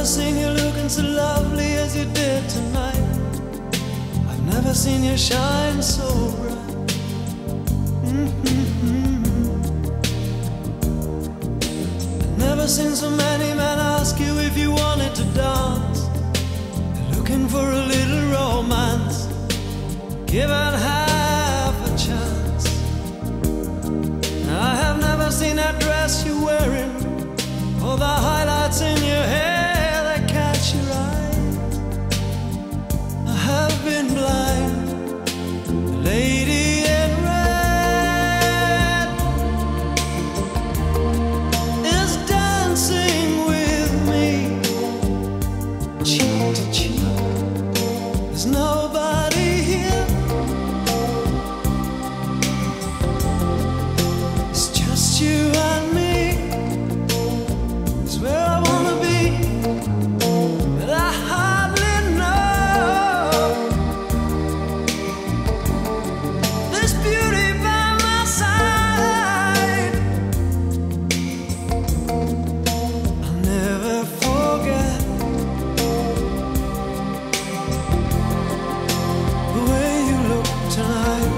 never seen you looking so lovely as you did tonight. I've never seen you shine so bright. I've never seen so many men ask you if you wanted to dance. They're looking for a little romance, given half a chance. I have never seen that dress you're wearing, or the highlights in your hair that catch your eye. I have been blind. The lady in red is dancing with me, cheek to cheek. There's nobody here. It's just you and me. It's where I wanna be, but I hardly know. This beauty by my side, I'll never forget the way you look tonight.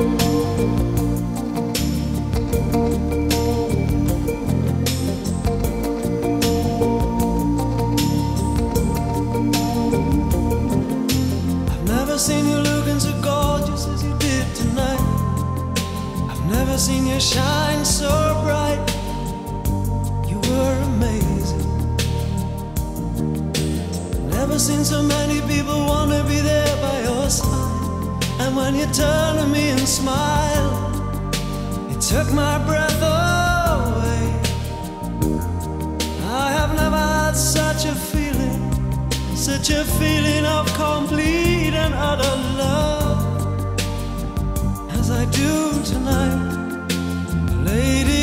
I've never seen you looking so gorgeous as you did tonight. I've never seen you shine so bright. You were amazing. Never seen so many people want to be there by your side. And when you turn to me and smile, it took my breath away. I have never had such a feeling, such a feeling of complete and utter love as I do tonight, lady.